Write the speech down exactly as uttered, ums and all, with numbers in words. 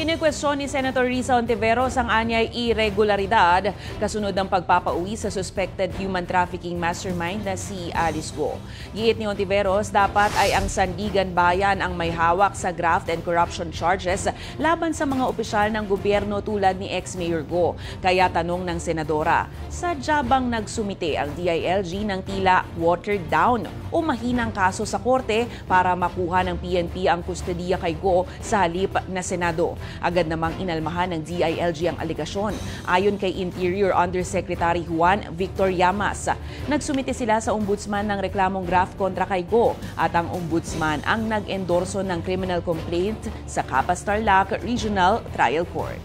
Kinukwestiyon ni Senator Hontiveros ang anyay irregularidad kasunod ng pagpapauwi sa suspected human trafficking mastermind na si Alice Go. Giit ni Hontiveros, dapat ay ang Sandigan Bayan ang may hawak sa graft and corruption charges laban sa mga opisyal ng gobyerno tulad ni ex-Mayor Go. Kaya tanong ng senadora, sadya bang nagsumite ang D I L G ng tila watered down o mahinang kaso sa korte para makuha ng P N P ang kustodiya kay Go sa halip na Senado? Agad namang inalmahan ng D I L G ang aligasyon. Ayon kay Interior Undersecretary Juan Victor Llamas, nagsumite sila sa ombudsman ng reklamong graft kontra kay Go at ang ombudsman ang nag-endorso ng criminal complaint sa Capas Tarlac Regional Trial Court.